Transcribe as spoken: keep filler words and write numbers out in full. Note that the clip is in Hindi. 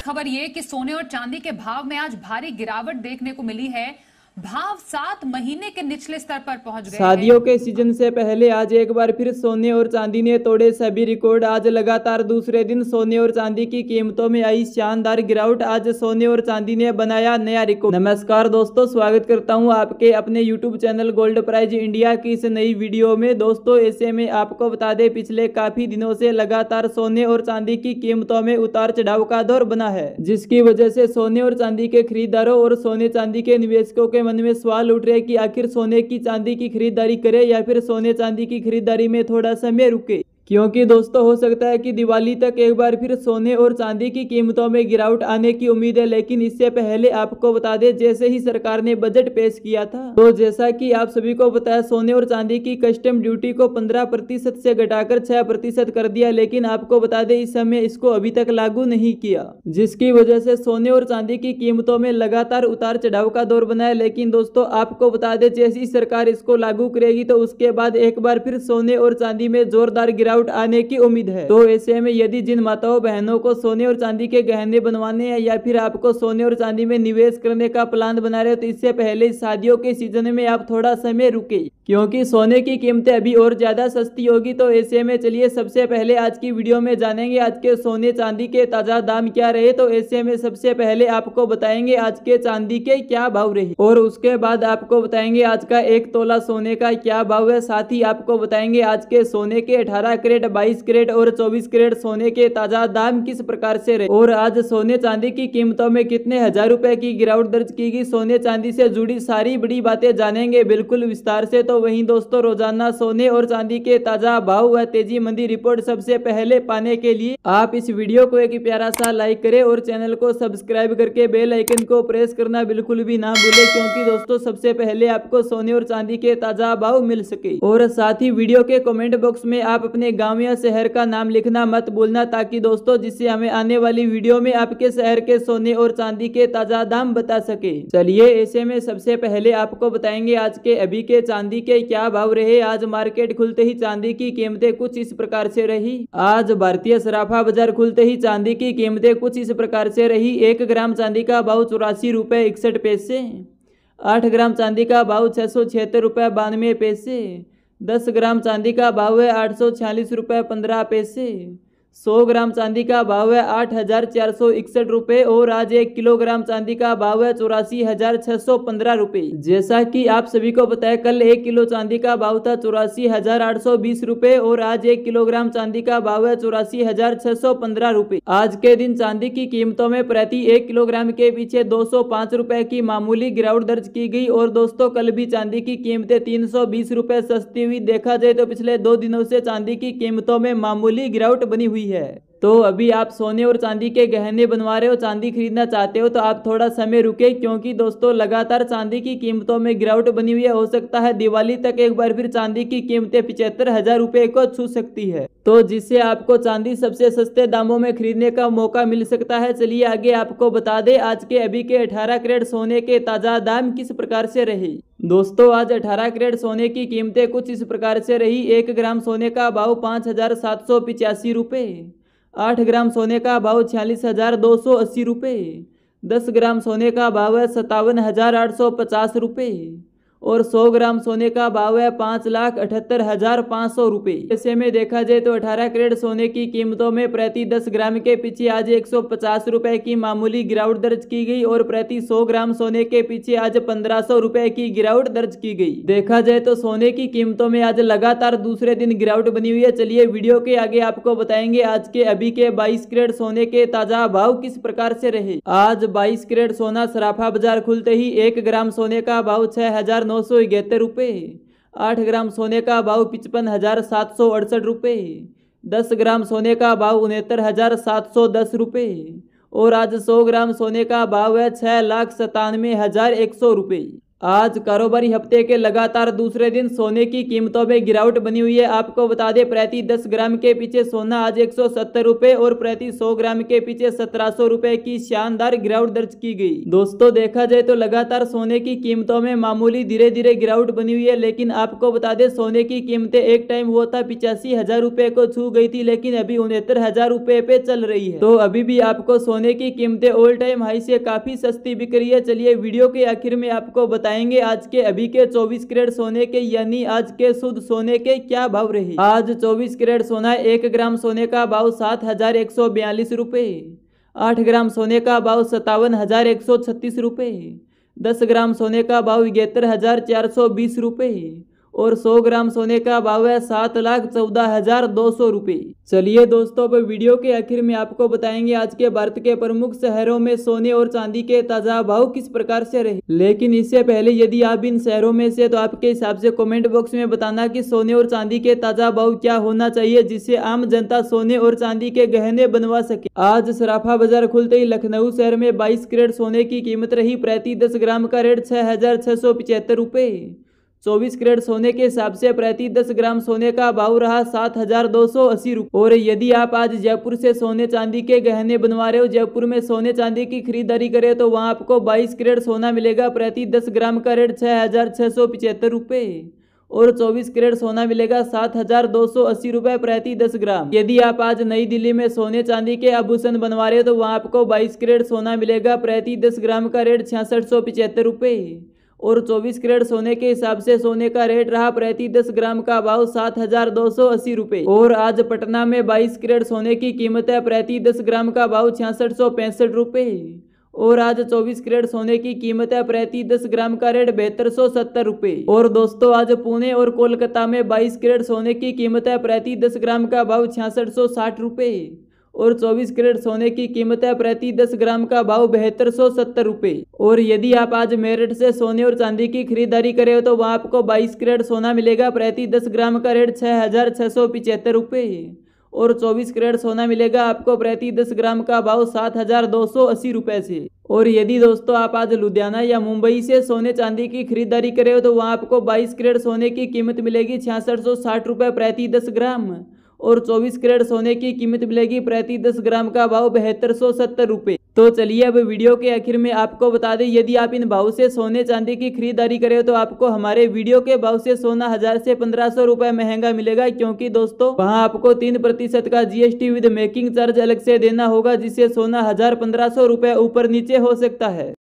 खबर ये कि सोने और चांदी के भाव में आज भारी गिरावट देखने को मिली है। भाव सात महीने के निचले स्तर पर पहुंच गए। शादियों के सीजन से पहले आज एक बार फिर सोने और चांदी ने तोड़े सभी रिकॉर्ड। आज लगातार दूसरे दिन सोने और चांदी की कीमतों में आई शानदार गिरावट। आज सोने और चांदी ने बनाया नया रिकॉर्ड। नमस्कार दोस्तों, स्वागत करता हूं आपके अपने YouTube channel gold prize India की इस नई वीडियो में। दोस्तों ऐसे में आपको बता दें, पिछले काफी दिनों से लगातार सोने और चांदी की कीमतों में उतार चढ़ाव का दौर बना है, जिसकी वजह से सोने और चांदी के खरीदारों और सोने चांदी के निवेशकों के मन में सवाल उठ रहे कि आखिर सोने की चांदी की खरीदारी करें या फिर सोने चांदी की खरीदारी में थोड़ा समय रुके, क्योंकि दोस्तों हो सकता है कि दिवाली तक एक बार फिर सोने और चांदी की कीमतों में गिरावट आने की उम्मीद है। लेकिन इससे पहले आपको बता दें, जैसे ही सरकार ने बजट पेश किया था, तो जैसा कि आप सभी को पता है, सोने और चांदी की कस्टम ड्यूटी को पंद्रह प्रतिशत से घटाकर छह प्रतिशत कर दिया। लेकिन आपको बता दें, इस समय इसको अभी तक लागू नहीं किया, जिसकी वजह से सोने और चांदी की कीमतों में लगातार उतार चढ़ाव का दौर बना है। लेकिन दोस्तों आपको बता दें, जैसी सरकार इसको लागू करेगी तो उसके बाद एक बार फिर सोने और चांदी में जोरदार गिरावट आने की उम्मीद है। तो ऐसे में यदि जिन माताओं बहनों को सोने और चांदी के गहने बनवाने हैं या फिर आपको सोने और चांदी में निवेश करने का प्लान बना रहे हो, तो इससे पहले शादियों के सीजन में आप थोड़ा समय रुके, क्योंकि सोने की कीमतें अभी और ज्यादा सस्ती होगी। तो ऐसे में चलिए सबसे पहले आज की वीडियो में जानेंगे आज के सोने चांदी के ताजा दाम क्या रहे। तो ऐसे में सबसे पहले आपको बताएंगे आज के चांदी के क्या भाव रहे, और उसके बाद आपको बताएंगे आज का एक तोला सोने का क्या भाव है। साथ ही आपको बताएंगे आज के सोने के अठारह कैरेट, बाईस कैरेट और चौबीस कैरेट सोने के ताजा दाम किस प्रकार से रहे, और आज सोने चांदी की कीमतों में कितने हजार रुपए की गिरावट दर्ज की गई। सोने चांदी से जुड़ी सारी बड़ी बातें जानेंगे बिल्कुल विस्तार से। तो वहीं दोस्तों रोजाना सोने और चांदी के ताजा भाव व तेजी मंदी रिपोर्ट सबसे पहले पाने के लिए आप इस वीडियो को एक प्यारा सा लाइक करें और चैनल को सब्सक्राइब करके बेल आइकन को प्रेस करना बिल्कुल भी ना भूले, क्योंकि दोस्तों सबसे पहले आपको सोने और चांदी के ताजा भाव मिल सके। और साथ ही वीडियो के कमेंट बॉक्स में आप अपने गाँव या शहर का नाम लिखना मत भूलना, ताकि दोस्तों जिससे हमें आने वाली वीडियो में आपके शहर के सोने और चांदी के ताजा दाम बता सके। चलिए ऐसे में सबसे पहले आपको बताएंगे आज के अभी के चांदी के क्या भाव रहे। आज मार्केट खुलते ही चांदी की कीमतें कुछ इस प्रकार से रही। आज भारतीय सराफा बाजार खुलते ही चांदी की कीमतें कुछ इस प्रकार से रही। एक ग्राम चांदी का भाव चौरासी रुपए इकसठ पैसे, आठ ग्राम चांदी का भाव छह सौ छिहत्तर रुपए बानवे पैसे, दस ग्राम चांदी का भाव है आठ सौ छियालीस रुपए पंद्रह पैसे, सौ ग्राम चांदी का भाव है आठ हजार चार सौ इकसठ रुपए, और आज एक किलोग्राम चांदी का भाव है चौरासी हजार छह सौ पंद्रह रुपए। जैसा कि आप सभी को पता है, कल एक किलो चांदी का भाव था चौरासी हजार आठ सौ बीस रुपए, और आज एक किलोग्राम चांदी का भाव है चौरासी हजार छह सौ पंद्रह रुपए। आज के दिन चांदी की कीमतों में प्रति एक किलोग्राम के पीछे दो सौ पांच रुपए की मामूली गिरावट दर्ज की गई। और दोस्तों कल भी चांदी की कीमतें तीन सौ बीस रुपए सस्ती हुई। देखा जाए तो पिछले दो दिनों से चांदी की कीमतों में मामूली गिरावट बनी हुई है। तो अभी आप सोने और चांदी के गहने बनवा रहे हो, चांदी खरीदना चाहते हो, तो आप थोड़ा समय रुके, क्योंकि दोस्तों लगातार चांदी की कीमतों में गिरावट बनी हुई है। हो सकता है दिवाली तक एक बार फिर चांदी की कीमतें पिछहत्तर हजार रुपए को छू सकती है, तो जिससे आपको चांदी सबसे सस्ते दामों में खरीदने का मौका मिल सकता है। चलिए आगे आपको बता दें आज के अभी के अठारह कैरेट सोने के ताजा दाम किस प्रकार से रहे। दोस्तों आज अठारह कैरेट सोने की कीमतें कुछ इस प्रकार से रही। एक ग्राम सोने का भाव पाँच हजार सात सौ पिचासी रुपये, आठ ग्राम सोने का भाव छियालीस हजार दो सौ अस्सी रुपये, दस ग्राम सोने का भाव है सत्तावन हजार आठ सौ पचास रुपये, और सौ ग्राम सोने का भाव है पाँच लाख अठहत्तर हजार पाँच सौ रुपये। ऐसे में देखा जाए तो अठारह कैरेट सोने की कीमतों में प्रति दस ग्राम के पीछे आज एक सौ पचास रुपए की मामूली गिरावट दर्ज की गई, और प्रति सौ ग्राम सोने के पीछे आज पंद्रह सौ रुपए की गिरावट दर्ज की गई। देखा जाए तो सोने की कीमतों में आज लगातार दूसरे दिन गिरावट बनी हुई है। चलिए वीडियो के आगे आपको बताएंगे आज के अभी के बाईस कैरेट सोने के ताजा भाव किस प्रकार से रहे। आज बाईस कैरेट सोना सराफा बाजार खुलते ही एक ग्राम सोने का भाव छह हजार नौ सौ इकहत्तर रुपये, आठ ग्राम सोने का भाव पिचपन हजार सात सौ अड़सठ रुपये, दस ग्राम सोने का भाव उनहत्तर हजार सात सौ दस रुपये, और आज सौ ग्राम सोने का भाव है छह लाख सतानवे हजार एक सौ रुपये। आज कारोबारी हफ्ते के लगातार दूसरे दिन सोने की कीमतों में गिरावट बनी हुई है। आपको बता दें प्रति दस ग्राम के पीछे सोना आज एक सौ सत्तर रुपए और प्रति सौ ग्राम के पीछे सत्रह सौ रुपए की शानदार गिरावट दर्ज की गई। दोस्तों देखा जाए तो लगातार सोने की कीमतों में मामूली धीरे धीरे गिरावट बनी हुई है, लेकिन आपको बता दें सोने की कीमतें एक टाइम हुआ था पिचासी हजार रुपए को छू गई थी, लेकिन अभी उनहत्तर हजार रुपए पे चल रही है। तो अभी भी आपको सोने की कीमतें ऑल टाइम हाई से काफी सस्ती बिक रही है। चलिए वीडियो के आखिर में आपको बताएंगे आज के अभी के चौबीस कैरेट सोने के यानी आज के शुद्ध सोने के क्या भाव रहे। आज चौबीस कैरेट सोना एक ग्राम सोने का भाव सात हजार एक सौ बयालीस रुपए, आठ ग्राम सोने का भाव सत्तावन हजार एक सौ छत्तीस रुपए, दस ग्राम सोने का भाव इकहत्तर हजार चार सौ बीस रुपए और सौ ग्राम सोने का भाव है सात लाख चौदह हजार दो सौ रुपए। चलिए दोस्तों अब वीडियो के आखिर में आपको बताएंगे आज के भारत के प्रमुख शहरों में सोने और चांदी के ताजा भाव किस प्रकार से रहे। लेकिन इससे पहले यदि आप इन शहरों में से तो आपके हिसाब से कमेंट बॉक्स में बताना कि सोने और चांदी के ताजा भाव क्या होना चाहिए जिससे आम जनता सोने और चांदी के गहने बनवा सके। आज सराफा बाजार खुलते ही लखनऊ शहर में बाईस कैरेट सोने की कीमत रही प्रति दस ग्राम का रेट छह हजार छह सौ पिछहत्तर रुपए। चौबीस कैरेट सोने के हिसाब से प्रति दस ग्राम सोने का भाव रहा सात हजार दो सौ अस्सी रुपये। और यदि आप आज जयपुर से सोने चांदी के गहने बनवा रहे हो, जयपुर में सोने चांदी की खरीदारी करें तो वहां आपको बाईस कैरेट सोना मिलेगा प्रति दस ग्राम का रेट छह हजार छह सौ पिछहत्तर रुपये और चौबीस कैरेट सोना मिलेगा सात हजार दो सौ अस्सी रुपए प्रति दस ग्राम। यदि आप आज नई दिल्ली में सोने चांदी के आभूषण बनवा रहे हो तो वहां आपको बाईस कैरेट सोना मिलेगा प्रति दस ग्राम का रेट छियासठ सौ पिछहत्तर रुपये और चौबीस कैरेट सोने के हिसाब से सोने का रेट रहा प्रति दस ग्राम का भाव सात हजार दो सौ अस्सी रुपये। और आज पटना में बाईस कैरेट सोने की कीमत है प्रति दस ग्राम का भाव छियासठ सौ पैंसठ रुपये और आज चौबीस कैरेट सोने की कीमत है प्रति दस ग्राम का रेट बहत्तर सौ सत्तर रुपये। और दोस्तों आज पुणे और कोलकाता में बाईस कैरेट सोने की कीमत है प्रति दस ग्राम का भाव छियासठ सौ साठ रुपये और चौबीस कैरेट सोने की कीमत है प्रति दस ग्राम का भाव बहत्तर सौ सत्तर रुपये। और यदि आप आज मेरठ से सोने और चांदी की खरीदारी करें तो वहां आपको बाईस कैरेट सोना मिलेगा प्रति दस ग्राम का रेट छह हजार छह सौ पिछहत्तर रुपये और चौबीस कैरेट सोना मिलेगा आपको प्रति दस ग्राम का भाव सात हजार दो सौ अस्सी रुपये से। और यदि दोस्तों आप आज लुधियाना या मुंबई से सोने चांदी की खरीदारी करें तो वहां आपको बाईस कैरेट सोने की कीमत मिलेगी छियासठ सौ साठ रुपये प्रति दस ग्राम और चौबीस कैरेट सोने की कीमत मिलेगी प्रति दस ग्राम का भाव बहत्तर सौ सत्तर रुपये। तो चलिए अब वीडियो के आखिर में आपको बता दें यदि आप इन भाव से सोने चांदी की खरीदारी करें तो आपको हमारे वीडियो के भाव से सोना हजार से पंद्रह सौ रुपए महंगा मिलेगा, क्योंकि दोस्तों वहां आपको तीन प्रतिशत का जीएसटी विद मेकिंग चार्ज अलग से देना होगा, जिससे सोना हजार पंद्रह सौ रुपए ऊपर नीचे हो सकता है।